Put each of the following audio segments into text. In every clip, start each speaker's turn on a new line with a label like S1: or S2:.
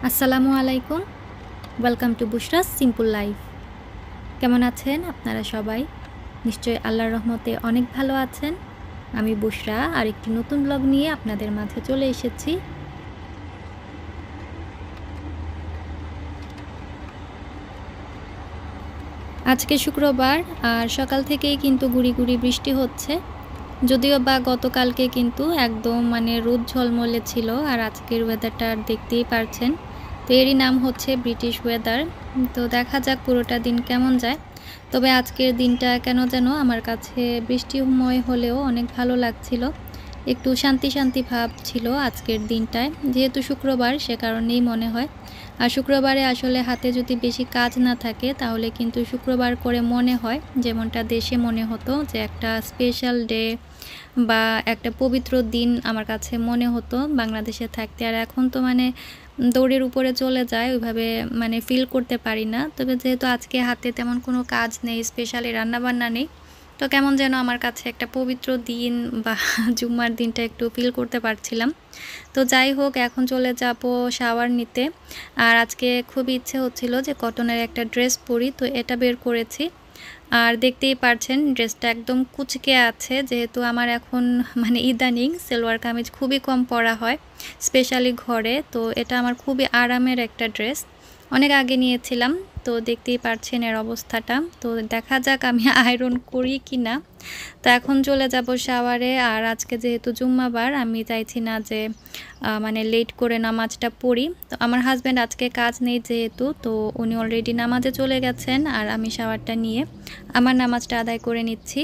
S1: আসসালামু আলাইকুম। Welcome to Bushra's simple life. কেমন আছেন আপনারা সবাই? নিশ্চয়ই আল্লাহর রহমতে অনেক ভালো আছেন। আমি বুশরা আর একটি নতুন ব্লগ নিয়ে আপনাদের মাঝে চলে এসেছি। আজকে শুক্রবার আর সকাল থেকেই কিন্তু গুড়ি গুড়ি বৃষ্টি হচ্ছে। যদিও বা গতকালকে কিন্তু একদম রোদ ঝলমলে ছিল, আর আজকের ওয়েদারটা দেখতেই পারছেন। তো এরই নাম হচ্ছে ব্রিটিশ ওয়েদার। তো দেখা যাক পুরোটা দিন কেমন যায়। তবে আজকের দিনটা কেন যেন আমার কাছে বৃষ্টিময় হলেও অনেক ভালো লাগছিল। একটু শান্তি শান্তি ভাব ছিল আজকের দিনটায়, যেহেতু শুক্রবার সে কারণেই মনে হয়। আর শুক্রবারে আসলে হাতে যদি বেশি কাজ না থাকে তাহলে কিন্তু শুক্রবার করে মনে হয় যেমনটা দেশে মনে হতো যে একটা স্পেশাল ডে বা একটা পবিত্র দিন আমার কাছে মনে হতো বাংলাদেশে থাকতে। আর এখন তো দৌড়ের উপরে চলে যায়, ওইভাবে ফিল করতে পারি না। তবে যেহেতু আজকে হাতে তেমন কোনো কাজ নেই, স্পেশালি রান্নাবান্না নেই, তো কেমন যেন আমার কাছে একটা পবিত্র দিন বা জুম্মার দিনটা একটু ফিল করতে পারছিলাম। তো যাই হোক, এখন চলে যাব শাওয়ার নিতে। আর আজকে খুব ইচ্ছে হচ্ছিল যে কটনের একটা ড্রেস পরি, তো এটা বের করেছি। আর দেখতেই পারছেন ড্রেসটা একদম কুচকে আছে, যেহেতু আমার এখন ইদানিং সালোয়ার কামিজ খুবই কম পরা হয়, স্পেশালি ঘরে। তো এটা আমার খুবই আরামের একটা ড্রেস, অনেক আগে নিয়েছিলাম। তো দেখতেই পারছেন এর অবস্থাটা। তো দেখা যাক আমি আয়রন করি কি না। তো এখন চলে যাব শাওয়ারে। আর আজকে যেহেতু জুম্মাবার, আমি চাইছি না যে লেট করে নামাজটা পড়ি। তো আমার হাজব্যান্ড আজকে কাজ নেই যেহেতু, তো উনি অলরেডি নামাজে চলে গেছেন, আর আমি শাওয়ারটা নিয়ে আমার নামাজটা আদায় করে নিচ্ছি।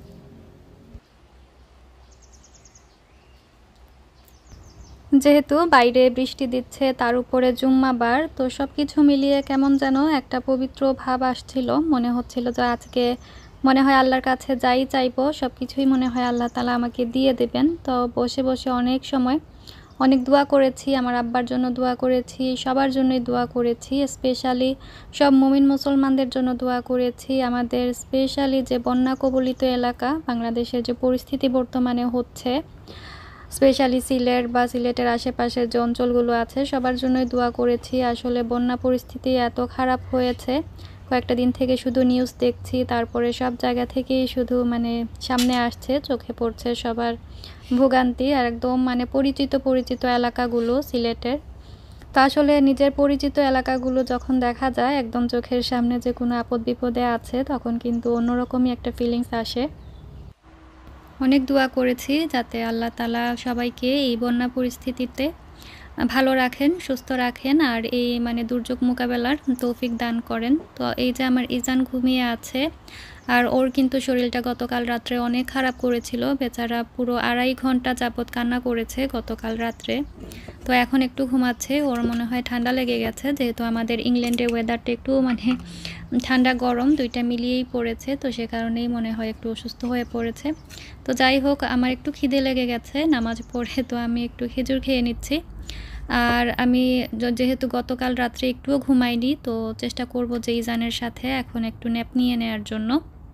S1: যেহেতু বাইরে বৃষ্টি দিচ্ছে, তার উপরে জুম্মাবার, তো সব কিছু মিলিয়ে কেমন যেন একটা পবিত্র ভাব আসছিল। মনে হচ্ছিল যে আজকে মনে হয় আল্লাহর কাছে যাই চাইবো সব কিছুই মনে হয় আল্লাহ তাআলা আমাকে দিয়ে দেবেন। তো বসে বসে অনেক সময় অনেক দোয়া করেছি, আমার আব্বার জন্য দোয়া করেছি, সবার জন্যই দোয়া করেছি, স্পেশালি সব মুমিন মুসলমানদের জন্য দোয়া করেছি। আমাদের স্পেশালি যে বন্যা কবলিত এলাকা, বাংলাদেশের যে পরিস্থিতি বর্তমানে হচ্ছে, স্পেশালি সিলেট বা সিলেটের আশেপাশের যে অঞ্চলগুলো আছে সবার জন্যই দোয়া করেছি। আসলে বন্যা পরিস্থিতি এত খারাপ হয়েছে, কয়েকটা দিন থেকে শুধু নিউজ দেখছি, তারপরে সব জায়গা থেকেই শুধু সামনে আসছে, চোখে পড়ছে সবার ভোগান্তি। আর একদম পরিচিত পরিচিত এলাকাগুলো সিলেটের। তা আসলে নিজের পরিচিত এলাকাগুলো যখন দেখা যায় একদম চোখের সামনে যে কোনো আপদ বিপদে আছে, তখন কিন্তু অন্যরকমই একটা ফিলিংস আসে। অনেক দোয়া করেছি যাতে আল্লাহ তাআলা সবাইকে এই বন্যা পরিস্থিতিতে ভালো রাখেন, সুস্থ রাখেন, আর এই দুর্যোগ মোকাবেলার তৌফিক দান করেন। তো এই যে আমার ইজান ঘুমিয়ে আছে, আর ওর কিন্তু শরীরটা গতকাল রাত্রে অনেক খারাপ করেছিল, বেচারা পুরো 2.5 ঘন্টা যাবৎ কান্না করেছে গতকাল রাত্রে। তো এখন একটু ঘুমাচ্ছে, ওর মনে হয় ঠান্ডা লেগে গেছে, যেহেতু আমাদের ইংল্যান্ডের ওয়েদারটা একটু ঠান্ডা গরম দুইটা মিলিয়েই পড়েছে, তো সে কারণেই মনে হয় একটু অসুস্থ হয়ে পড়েছে। তো যাই হোক, আমার একটু খিদে লেগে গেছে নামাজ পড়ে, তো আমি একটু খেজুর খেয়ে নিচ্ছি। আর আমি যেহেতু গতকাল রাত্রে একটুও ঘুমাইনি, তো চেষ্টা করব যে ইজানের সাথে এখন একটু ন্যাপ নিয়ে নেওয়ার জন্য।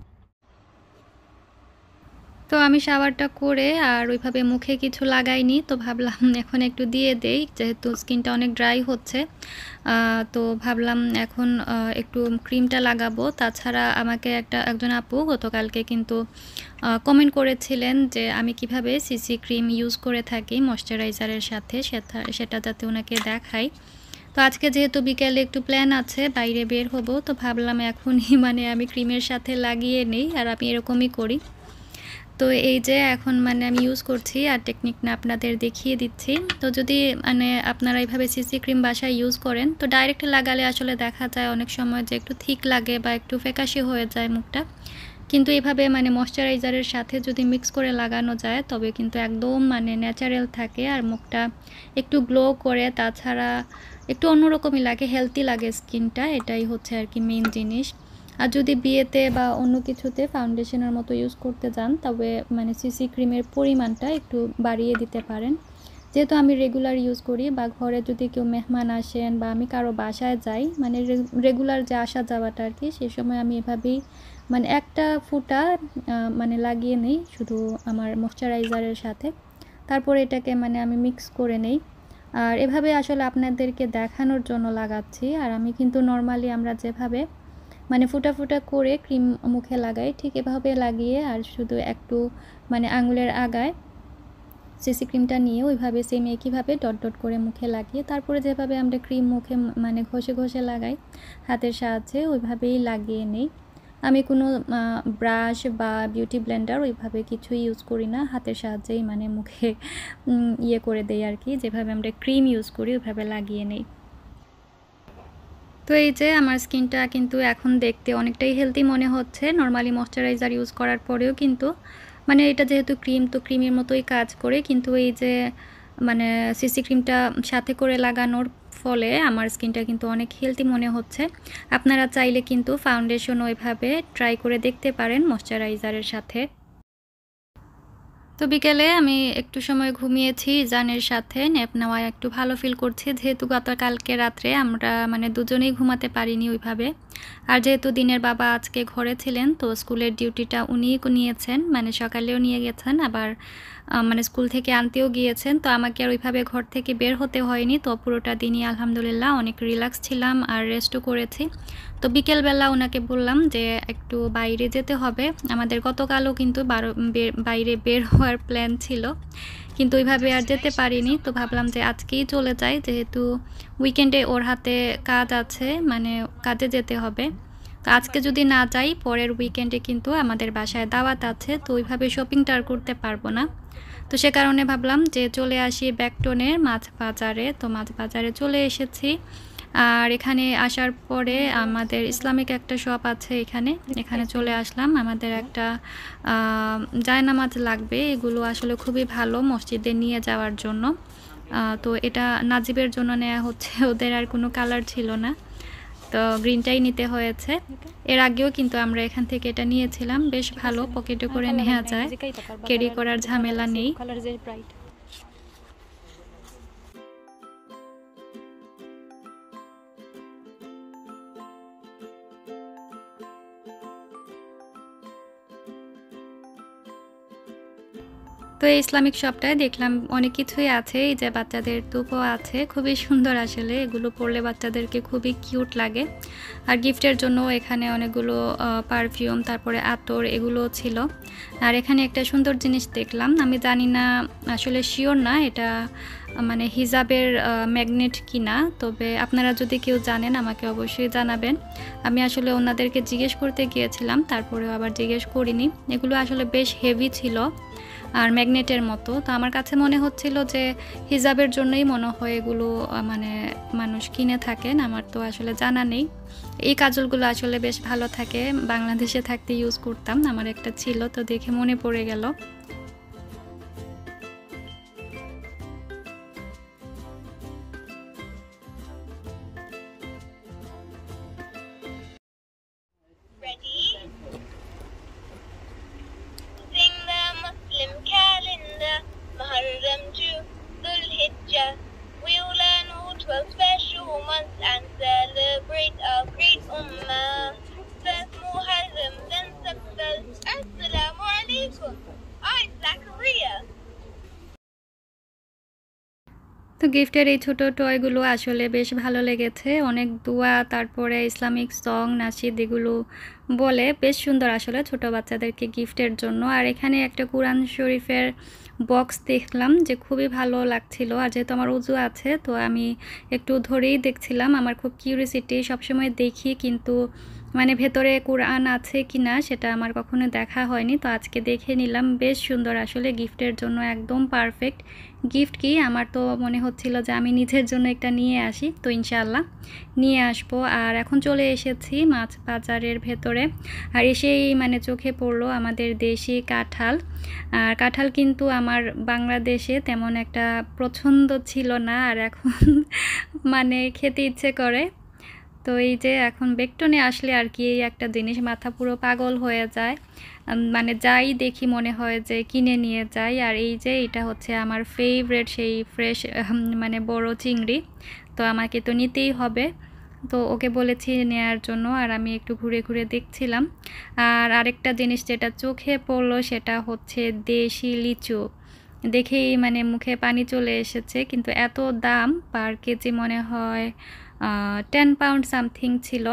S1: তো আমি শাওয়ারটা করে আর ওইভাবে মুখে কিছু লাগাইনি, তো ভাবলাম এখন একটু দিয়ে দেই, যেহেতু স্কিনটা অনেক ড্রাই হচ্ছে। তো ভাবলাম এখন একটু ক্রিমটা লাগাবো। তাছাড়া আমাকে একজন আপু গতকালকে কিন্তু কমেন্ট করেছিলেন যে আমি কিভাবে সিসি ক্রিম ইউজ করে থাকি ময়শ্চারাইজারের সাথে, সেটা যাতে ওনাকে দেখাই। তো আজকে যেহেতু বিকেলে একটু প্ল্যান আছে, বাইরে বের হব, তো ভাবলাম এখনই আমি ক্রিমের সাথে লাগিয়ে নিই, আর আমি এরকমই করি। তো এই যে এখন আমি ইউজ করছি, আর টেকনিকটা আপনাদের দেখিয়ে দিচ্ছি। তো যদি আপনারা এইভাবে সিসি ক্রিম বাসায় ইউজ করেন, তো ডাইরেক্ট লাগালে আসলে দেখা যায় অনেক সময় যে একটু থিক লাগে বা একটু ফ্যাকাশে হয়ে যায় মুখটা। কিন্তু এভাবে ময়শ্চারাইজারের সাথে যদি মিক্স করে লাগানো যায় তবে কিন্তু একদম ন্যাচারাল থাকে, আর মুখটা একটু গ্লো করে, তাছাড়া একটু অন্যরকমই লাগে, হেলদি লাগে স্কিনটা, এটাই হচ্ছে আর কি মেইন জিনিস। আর যদি বিয়েতে বা অন্য কিছুতে ফাউন্ডেশনের মতো ইউজ করতে যান, তবে সিসি ক্রিমের পরিমাণটা একটু বাড়িয়ে দিতে পারেন। যেহেতু আমি রেগুলার ইউজ করি, বা ঘরে যদি কেউ মেহমান আসেন বা আমি কারো বাসায় যাই, রেগুলার যে আসা যাওয়াটা আর কি, সেই সময় আমি এভাবেই একটা ফুটা লাগিয়ে নেই শুধু আমার ময়শ্চারাইজারের সাথে। তারপরে এটাকে আমি মিক্স করে নেই। আর এভাবে আসলে আপনাদেরকে দেখানোর জন্য লাগাচ্ছি। আর আমি কিন্তু নরমালি আমরা যেভাবে মানে ফোঁটা ফোঁটা করে ক্রিম মুখে লাগাই ঠিক এভাবে লাগিয়ে আর শুধু একটু মানে আঙুলের আগায় সিসি ক্রিমটা নিয়ে ওইভাবে সেম একইভাবে ডট ডট করে মুখে লাগিয়ে তারপরে যেভাবে আমরা ক্রিম মুখে মানে ঘষে ঘষে লাগাই হাতের সাহায্যে ওইভাবেই লাগিয়ে নেই। আমি কোনো ব্রাশ বা বিউটি ব্লেন্ডার ওইভাবে কিছুই ইউজ করি না, হাতের সাহায্যেই মানে মুখে ইয়ে করে দেই আর কি, যেভাবে আমরা ক্রিম ইউজ করি ওইভাবে লাগিয়ে নেই। তো এই যে আমার স্কিনটা কিন্তু এখন দেখতে অনেকটাই হেলদি মনে হচ্ছে নর্মালি ময়শ্চারাইজার ইউজ করার পরেও, কিন্তু মানে এটা যেহেতু ক্রিম তো ক্রিমের মতোই কাজ করে, কিন্তু এই যে মানে সিসি ক্রিমটা সাথে করে লাগানোর ফলে আমার স্কিনটা কিন্তু অনেক হেলদি মনে হচ্ছে। আপনারা চাইলে কিন্তু ফাউন্ডেশন ওইভাবে ট্রাই করে দেখতে পারেন ময়শ্চারাইজারের সাথে। তো বিকেলে আমি একটু সময় ঘুমিয়েছি জানের সাথে, ন্যাপ নেওয়ায় একটু ভালো ফিল করছি, যেহেতু গতকালকে রাত্রে আমরা মানে দুজনেই ঘুমাতে পারিনি ওইভাবে। আর যেহেতু দিনের বাবা আজকে ঘরে ছিলেন তো স্কুলের ডিউটিটা উনিই নিয়েছেন, মানে সকালেও নিয়ে গেছেন আবার মানে স্কুল থেকে আনতেও গিয়েছেন, তো আমাকে আর ওইভাবে ঘর থেকে বের হতে হয়নি। তো পুরোটা দিনই আলহামদুলিল্লাহ অনেক রিল্যাক্স ছিলাম আর রেস্টও করেছি। তো বিকেলবেলা ওনাকে বললাম যে একটু বাইরে যেতে হবে, আমাদের গতকালও কিন্তু বাইরে বের হওয়ার প্ল্যান ছিল, কিন্তু ওইভাবে আর যেতে পারিনি। তো ভাবলাম যে আজকেই চলে যাই, যেহেতু উইকেন্ডে ওর হাতে কাজ আছে, মানে কাজে যেতে হবে। তো আজকে যদি না যাই পরের উইকেন্ডে কিন্তু আমাদের বাসায় দাওয়াত আছে, তো ওইভাবে শপিংটা আর করতে পারবো না। তো সে কারণে ভাবলাম যে চলে আসি ব্যাকটনের মাছ বাজারে। তো মাছ বাজারে চলে এসেছি, আর এখানে আসার পরে আমাদের ইসলামিক একটা শপ আছে, এখানে চলে আসলাম। আমাদের একটা জায়নামাজ লাগবে, এগুলো আসলে খুবই ভালো মসজিদে নিয়ে যাওয়ার জন্য। তো এটা নাজিবের জন্য নেওয়া হচ্ছে, ওদের আর কোনো কালার ছিল না, তো গ্রিনটাই নিতে হয়েছে। এর আগেও কিন্তু আমরা এখান থেকে এটা নিয়েছিলাম, বেশ ভালো, পকেটে করে নেওয়া যায়, ক্যারি করার ঝামেলা নেই। তো এই ইসলামিক শপটায় দেখলাম অনেক কিছুই আছে, এই যে বাচ্চাদের টুপও আছে, খুবই সুন্দর আসলে, এগুলো পরলে বাচ্চাদেরকে খুবই কিউট লাগে। আর গিফটের জন্য এখানে অনেকগুলো পারফিউম তারপরে আতর এগুলো ছিল। আর এখানে একটা সুন্দর জিনিস দেখলাম, আমি জানি না আসলে শিওর না এটা মানে হিজাবের ম্যাগনেট কিনা, তবে আপনারা যদি কেউ জানেন আমাকে অবশ্যই জানাবেন। আমি আসলে ওনাদেরকে জিজ্ঞেস করতে গিয়েছিলাম, তারপরেও আবার জিজ্ঞেস করিনি। এগুলো আসলে বেশ হেভি ছিল আর ম্যাগনেটের মতো, তো আমার কাছে মনে হচ্ছিল যে হিজাবের জন্যই মনে হয় এগুলো মানে মানুষ কিনে থাকেন, আমার তো আসলে জানা নেই। এই কাজলগুলো আসলে বেশ ভালো থাকে, বাংলাদেশে থাকতে ইউজ করতাম, আমার একটা ছিল, তো দেখে মনে পড়ে গেল।
S2: We'll learn all 12 special months and celebrate our great ummah. First Muharram, then Safar. Assalamu alaikum. I'm Zakaria.
S1: তো গিফটের এই ছোট টয়গুলো আসলে বেশ ভালো লেগেছে, অনেক দোয়া তারপরে ইসলামিক সং নাশিদ এগুলো বলে, বেশ সুন্দর আসলে ছোট বাচ্চাদেরকে গিফটের জন্য। আর এখানে একটা কোরআন শরীফের বক্স দেখলাম যে খুবই ভালো লাগছিল, আর যেহেতু আমার উজু আছে তো আমি একটু ধরেই দেখছিলাম, আমার খুব কিউরিয়াসিটি, সবসময় দেখি কিন্তু মানে ভেতরে কোরআন আছে কি না সেটা আমার কখনো দেখা হয়নি, তো আজকে দেখে নিলাম, বেশ সুন্দর আসলে, গিফটের জন্য একদম পারফেক্ট গিফট। কি আমার তো মনে হচ্ছিল যে আমি নিজের জন্য একটা নিয়ে আসি, তো ইনশাআল্লাহ নিয়ে আসবো। আর এখন চলে এসেছি মাছ বাজারের ভেতরে, আর এসেই মানে চোখে পড়লো আমাদের দেশি কাঁঠাল। আর কাঁঠাল কিন্তু আমার বাংলাদেশে তেমন একটা পছন্দ ছিল না, আর এখন মানে খেতে ইচ্ছে করে। তো এই যে এখন বেকটনে আসলে আর কি এই একটা জিনিস মাথা পুরো পাগল হয়ে যায়, মানে যাই দেখি মনে হয় যে কিনে নিয়ে যাই। আর এই যে এটা হচ্ছে আমার ফেভারিট সেই ফ্রেশ মানে বড় চিংড়ি, তো আমাকে তো নিতেই হবে, তো ওকে বলেছি নেয়ার জন্য। আর আমি একটু ঘুরে ঘুরে দেখছিলাম। আর আরেকটা জিনিস যেটা চোখে পড়লো সেটা হচ্ছে দেশি লিচু। দেখেই মানে মুখে পানি চলে এসেছে, কিন্তু এত দাম, পার কেজি মনে হয় 10 পাউন্ড সামথিং ছিল।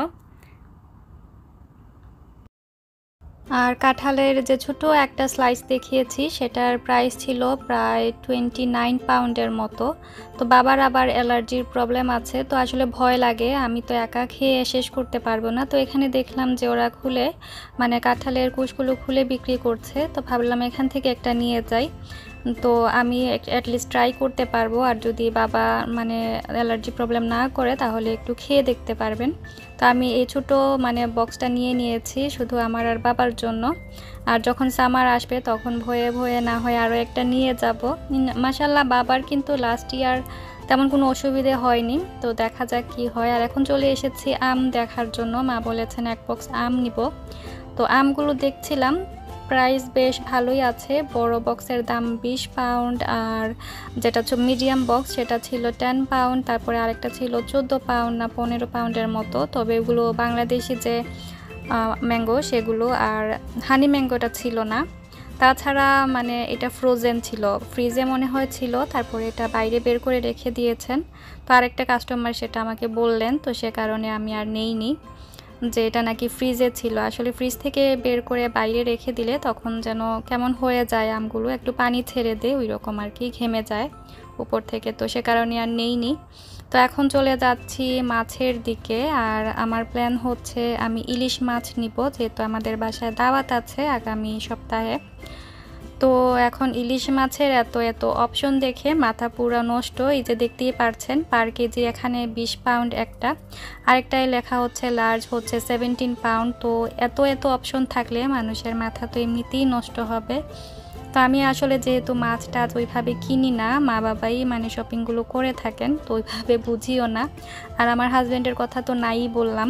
S1: আর কাঁঠালের যে ছোট একটা স্লাইস দেখিয়েছি সেটার প্রাইস ছিল প্রায় 29 পাউন্ডের মতো। তো বাবার আবার অ্যালার্জির প্রবলেম আছে, তো আসলে ভয় লাগে, আমি তো একা খেয়ে শেষ করতে পারবো না। তো এখানে দেখলাম যে ওরা খুলে মানে কাঁঠালের কুশগুলো খুলে বিক্রি করছে, তো ভাবলাম এখান থেকে একটা নিয়ে যাই। তো আমি অ্যাটলিস্ট ট্রাই করতে পারবো, আর যদি বাবা মানে অ্যালার্জি প্রবলেম না করে তাহলে একটু খেয়ে দেখতে পারবেন। তো আমি এই ছোটো মানে বক্সটা নিয়ে নিয়েছি শুধু আমার আর বাবার জন্য। আর যখন সামার আসবে তখন ভয়ে ভয়ে না হয় আরও একটা নিয়ে যাব। মাশাল্লাহ বাবার কিন্তু লাস্ট ইয়ার তেমন কোনো অসুবিধে হয়নি, তো দেখা যাক কি হয়। আর এখন চলে এসেছি আম দেখার জন্য, মা বলেছেন এক বক্স আম নিব। তো আমগুলো দেখছিলাম, প্রাইস বেশ ভালোই আছে। বড় বক্সের দাম 20 পাউন্ড, আর যেটা মিডিয়াম বক্স সেটা ছিল 10 পাউন্ড, তারপরে আরেকটা ছিল 14 পাউন্ড না 15 পাউন্ডের মতো। তবে এগুলো বাংলাদেশি যে ম্যাঙ্গো সেগুলো, আর হানি ম্যাঙ্গোটা ছিল না। তাছাড়া মানে এটা ফ্রোজেন ছিল, ফ্রিজে মনে হয় ছিল, তারপরে এটা বাইরে বের করে রেখে দিয়েছেন। তো আরেকটা কাস্টমার সেটা আমাকে বললেন, তো সে কারণে আমি আর নেইনি, যে এটা নাকি ফ্রিজে ছিল। আসলে ফ্রিজ থেকে বের করে বাইরে রেখে দিলে তখন যেন কেমন হয়ে যায় আমগুলো, একটু পানি ছেড়ে দেয় ওই রকম আর কি, ঘেমে যায় উপর থেকে, তো সে কারণে আর নেইনি। তো এখন চলে যাচ্ছি মাছের দিকে, আর আমার প্ল্যান হচ্ছে আমি ইলিশ মাছ নিব, যেহেতু আমাদের বাসায় দাওয়াত আছে আগামী সপ্তাহে। তো এখন ইলিশ মাছের এত এত অপশন দেখে মাথা পুরো নষ্ট। এই যে দেখতেই পারছেন পার কেজি এখানে 20 পাউন্ড একটা, আরেকটায় লেখা হচ্ছে লার্জ হচ্ছে 17 পাউন্ড। তো এত এত অপশন থাকলে মানুষের মাথা তো এমনিতেই নষ্ট হবে। তো আমি আসলে যেহেতু মাছ টাছ ওইভাবে কিনি না, মা বাবাই মানে শপিংগুলো করে থাকেন, তো ওইভাবে বুঝিও না। আর আমার হাজব্যান্ডের কথা তো নাই বললাম,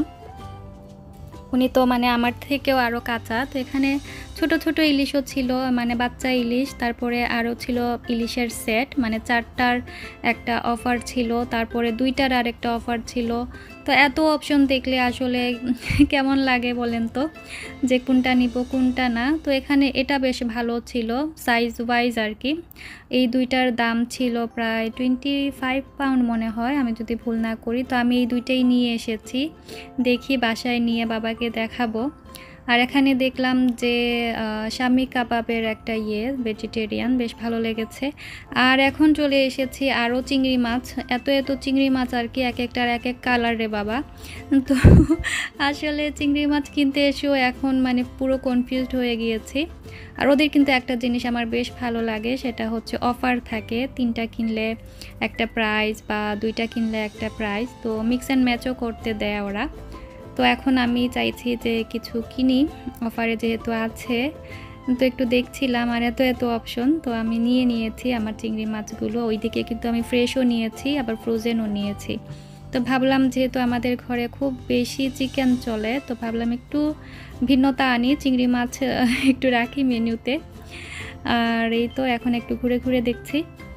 S1: উনি তো মানে আমার থেকেও আরও কাঁচা। তো এখানে ছোট ছোট ইলিশও ছিল, মানে বাচ্চা ইলিশ, তারপরে আরও ছিল ইলিশের সেট, মানে 4টার একটা অফার ছিল, তারপরে 2টার আরেকটা অফার ছিল। তো এত অপশন দেখলে আসলে কেমন লাগে বলেন তো, যে কোনটা নিব কোনটা না। তো এখানে এটা বেশ ভালো ছিল সাইজ ওয়াইজ আর কি। এই 2টার দাম ছিল প্রায় 25 পাউন্ড মনে হয়, আমি যদি ভুল না করি। তো আমি এই 2টাই নিয়ে এসেছি, দেখি বাসায় নিয়ে বাবাকে দেখাবো। আর এখানে দেখলাম যে শামি কাবাবের একটা ভেজিটেরিয়ান, বেশ ভালো লেগেছে। আর এখন চলে এসেছি আরও চিংড়ি মাছ, এত এত চিংড়ি মাছ আর কি, এক একটার এক এক কালার রে বাবা। তো আসলে চিংড়ি মাছ কিনতে এসেও এখন মানে পুরো কনফিউজড হয়ে গিয়েছি। আর ওদের কিন্তু একটা জিনিস আমার বেশ ভালো লাগে, সেটা হচ্ছে অফার থাকে, 3টা কিনলে একটা প্রাইস বা 2টা কিনলে একটা প্রাইস, তো মিক্স অ্যান্ড ম্যাচও করতে দেয় ওরা। তো এখন আমি চাইছি যে কিছু কিনি, অফারে যেহেতু আছে। তো একটু দেখছিলাম আর এত এত অপশন, তো আমি নিয়ে নিয়েছি আমার চিংড়ি মাছগুলো। ওইদিকে কিন্তু আমি ফ্রেশও নিয়েছি আবার ফ্রোজেনও নিয়েছি। তো ভাবলাম যেহেতু আমাদের ঘরে খুব বেশি চিকেন চলে, তো ভাবলাম একটু ভিন্নতা আনি, চিংড়ি মাছ একটু রাখি মেনুতে। আর এই তো এখন একটু ঘুরে ঘুরে দেখছি।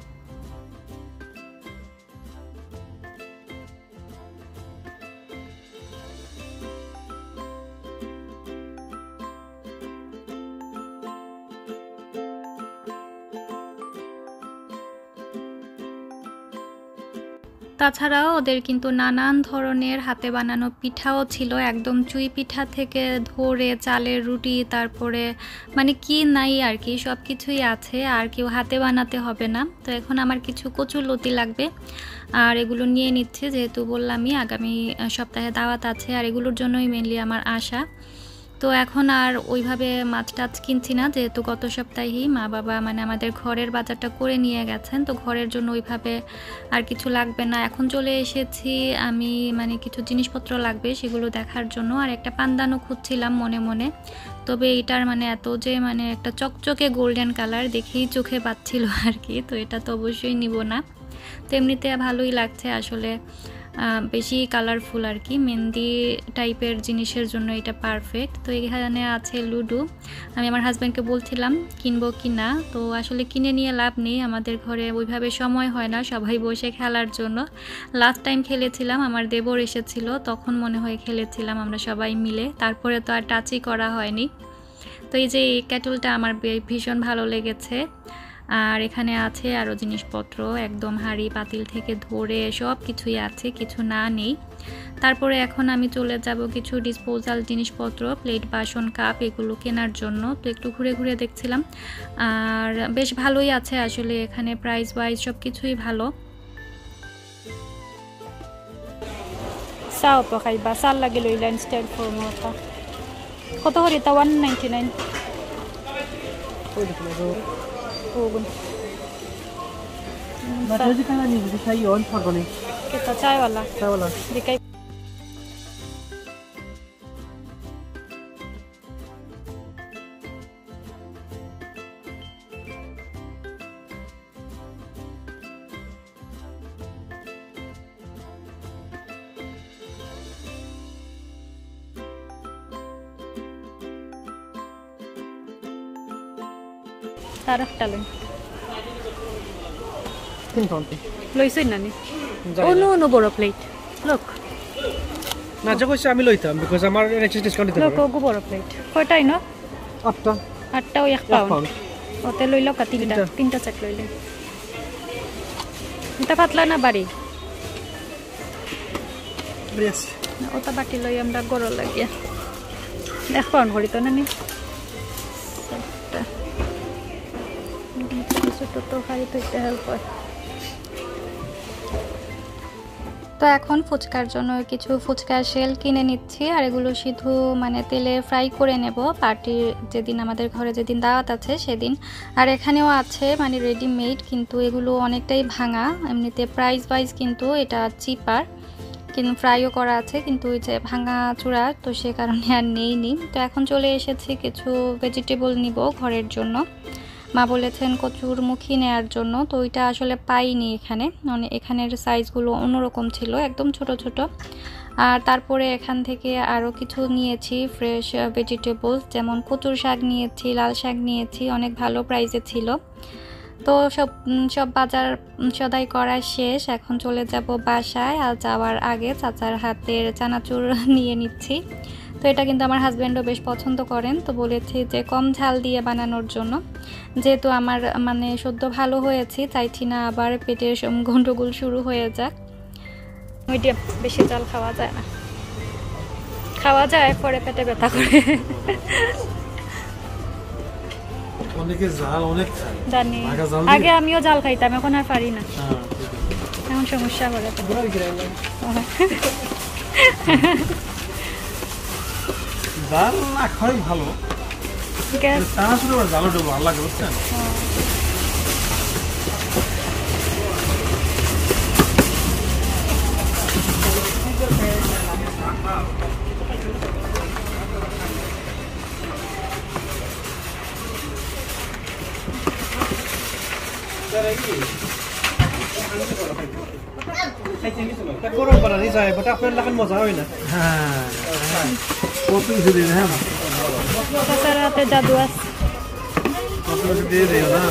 S1: তাছাড়াও ওদের কিন্তু নানান ধরনের হাতে বানানো পিঠাও ছিল, একদম চুই পিঠা থেকে ধরে চালের রুটি, তারপরে মানে কি নাই আর কি সব কিছুই আছে, আর কেউ হাতে বানাতে হবে না। তো এখন আমার কিছু কচুরলতি লাগবে, আর এগুলো নিয়ে নিচ্ছে, যেহেতু বললামই আগামী সপ্তাহে দাওয়াত আছে, আর এগুলোর জন্যই মেনলি আমার আশা। তো এখন আর ওইভাবে মাছ টাছ কিনছি না, যেহেতু গত সপ্তাহেই মা বাবা মানে আমাদের ঘরের বাজারটা করে নিয়ে গেছেন, তো ঘরের জন্য ওইভাবে আর কিছু লাগবে না। এখন চলে এসেছি আমি মানে কিছু জিনিসপত্র লাগবে সেগুলো দেখার জন্য, আর একটা পানদানও খুঁজছিলাম মনে মনে। তবে এটার মানে এত যে মানে একটা চকচকে গোল্ডেন কালার দেখেই চোখে পাচ্ছিল আর কি, তো এটা তো অবশ্যই নিব না। তো এমনিতে ভালোই লাগছে আসলে, বেশি কালারফুল আর কি, মেহেন্দি টাইপের জিনিসের জন্য এটা পারফেক্ট। তো এখানে আছে লুডো, আমি আমার হাজব্যান্ডকে বলছিলাম কিনবো কি না, তো আসলে কিনে নিয়ে লাভ নেই, আমাদের ঘরে ওইভাবে সময় হয় না সবাই বসে খেলার জন্য। লাস্ট টাইম খেলেছিলাম আমার দেবর এসেছিল, তখন মনে হয় খেলেছিলাম আমরা সবাই মিলে, তারপরে তো আর টাচই করা হয়নি। তো এই যে এই ক্যাটলটা আমার ভীষণ ভালো লেগেছে, আর এখানে আছে আরও জিনিসপত্র, একদম হাঁড়ি পাতিল থেকে ধরে সব কিছুই আছে, কিছু না নেই। তারপরে এখন আমি চলে যাব কিছু ডিসপোজাল জিনিসপত্র, প্লেট বাসন কাপ এগুলো কেনার জন্য। তো একটু ঘুরে ঘুরে দেখছিলাম, আর বেশ ভালোই আছে আসলে এখানে, প্রাইস ওয়াইজ সব কিছুই ভালো। চাও তো খাইবা, চাল লাগে লইলেন স্টাইল ফর্মটা কত করে? তা 199। कितना चाय वाला दिखाई। तारक टालें লইছই নানি নো বড় প্লেট লোক
S3: না যে কইছে আমি লইতাম বিকজ আমার এক্সেস ডিসকাউন্ট দিতে
S1: লোক গো বড় প্লেট কয়টাই ন? আটটা ও 1 পাউন্ড ওতে লইল কা তিনটা সেট লইলে। এটা পাতলা না বাড়ি
S3: প্রেস
S1: ওটা বাটি লই আমরা গরো লাগিয়া 1 পাউন্ড করি তো নানি ছোট তো খাই তো এটা হেল্প হয়। তো এখন ফুচকার জন্য কিছু ফুচকার শেল কিনে নিচ্ছি, আর এগুলো শুধু মানে তেলে ফ্রাই করে নেব পার্টির যেদিন, আমাদের ঘরে যেদিন দাওয়াত আছে সেদিন। আর এখানেও আছে মানে রেডিমেড, কিন্তু এগুলো অনেকটাই ভাঙা, এমনিতে প্রাইস ওয়াইজ কিন্তু এটা চিপার, কিন্তু ফ্রাইও করা আছে, কিন্তু ওই যে ভাঙা চূড়া তো সে কারণে আর নেইনি। তো এখন চলে এসেছি কিছু ভেজিটেবল নিব ঘরের জন্য। মা বলেছেন কচুর মুখী নেওয়ার জন্য, তো ওইটা আসলে পাইনি এখানে, মানে এখানের সাইজগুলো অন্যরকম ছিল, একদম ছোট ছোট। আর তারপরে এখান থেকে আরও কিছু নিয়েছি ফ্রেশ ভেজিটেবলস, যেমন কচুর শাক নিয়েছি, লাল শাক নিয়েছি, অনেক ভালো প্রাইসে ছিল। তো সব বাজার সদাই করা শেষ, এখন চলে যাব বাসায়। আর যাওয়ার আগে চাচার হাতের চানাচুর নিয়ে নিচ্ছি। তো এটা কিন্তু আমার হাজব্যান্ডও বেশ পছন্দ করেন, তো বলেছি যে কম ঝাল দিয়ে বানানোর জন্য, যেহেতু আমার মানে সদ্য ভালো হয়েছি, চাইছি না আবার পেটের গন্ডগোল শুরু হয়ে যাক। মিডিয়াম, বেশি ঝাল খাওয়া যায় না, খাওয়া যায় পরে পেটে ব্যথা করে।
S3: অনেকে ঝাল অনেক খায়
S1: জানি, আগে আমিও ঝাল খাইতাম, এখন আর পারি না, এখন সমস্যা করে।
S3: ঝাল না খাওয়াই ভালো, চানাচুর আবার ঝালও ভালো লাগে বুঝছেন। গরম বানানি যায়, বাট আপনার লাগান মজা হয় না। হ্যাঁ কত কিছু দিন, হ্যাঁ
S1: হাতে জাদু আছে,
S3: কত কিছু দিয়ে দিও না।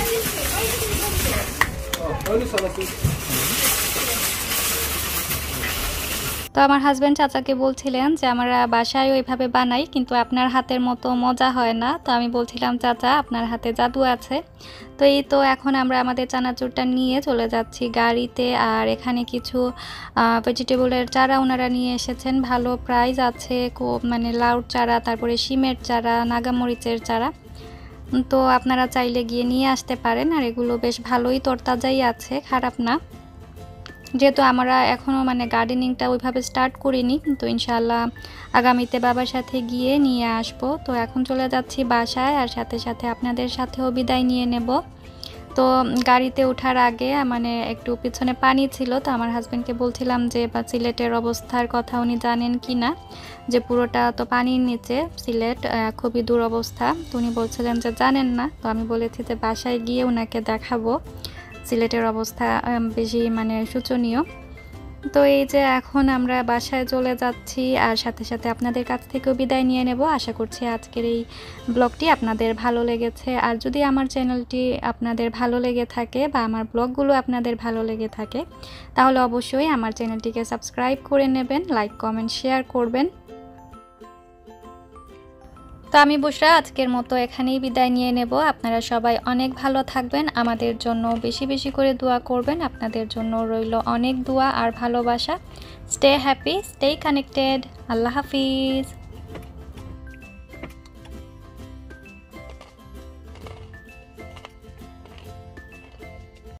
S1: তো আমার হাজব্যান্ড চাচাকে বলছিলেন যে আমরা বাসায় ওইভাবে বানাই, কিন্তু আপনার হাতের মতো মজা হয় না। তো আমি বলছিলাম চাচা আপনার হাতে জাদু আছে। তো এই তো এখন আমরা আমাদের চানাচুরটা নিয়ে চলে যাচ্ছি গাড়িতে। আর এখানে কিছু ভেজিটেবলের চারা ওনারা নিয়ে এসেছেন, ভালো প্রাইস আছে, মানে লাউর চারা, তারপরে শিমের চারা, নাগামরিচের চারা। তো আপনারা চাইলে গিয়ে নিয়ে আসতে পারেন, আর এগুলো বেশ ভালোই তরতাজাই আছে, খারাপ না। যেহেতু আমরা এখনও মানে গার্ডেনিংটা ওইভাবে স্টার্ট করিনি, কিন্তু ইনশাআল্লাহ আগামীতে বাবার সাথে গিয়ে নিয়ে আসব। তো এখন চলে যাচ্ছি বাসায়, আর সাথে সাথে আপনাদের সাথেও বিদায় নিয়ে নেব। তো গাড়িতে ওঠার আগে মানে একটু পিছনে পানি ছিল, তো আমার হাজব্যান্ডকে বলছিলাম যে বা সিলেটের অবস্থার কথা উনি জানেন কি না, যে পুরোটা তো পানির নিচে সিলেট, খুবই দুরবস্থা। তো উনি বলছিলেন যে জানেন না। তো আমি বলেছি যে বাসায় গিয়ে ওনাকে দেখাবো সিলেটের অবস্থা বেশি মানে শোচনীয়। তো এই যে এখন আমরা বাসায় চলে যাচ্ছি, আর সাথে সাথে আপনাদের কাছ থেকেও বিদায় নিয়ে নেব। আশা করছি আজকের এই ব্লগটি আপনাদের ভালো লেগেছে। আর যদি আমার চ্যানেলটি আপনাদের ভালো লেগে থাকে বা আমার ব্লগগুলো আপনাদের ভালো লেগে থাকে, তাহলে অবশ্যই আমার চ্যানেলটিকে সাবস্ক্রাইব করে নেবেন, লাইক কমেন্ট শেয়ার করবেন। তো আমি বুশরা আজকের মতো এখানেই বিদায় নিয়ে নেব। আপনারা সবাই অনেক ভালো থাকবেন, আমাদের জন্য বেশি বেশি করে দোয়া করবেন। আপনাদের জন্য রইল অনেক দোয়া আর ভালোবাসা। Stay happy, stay connected. আল্লাহ হাফিজ।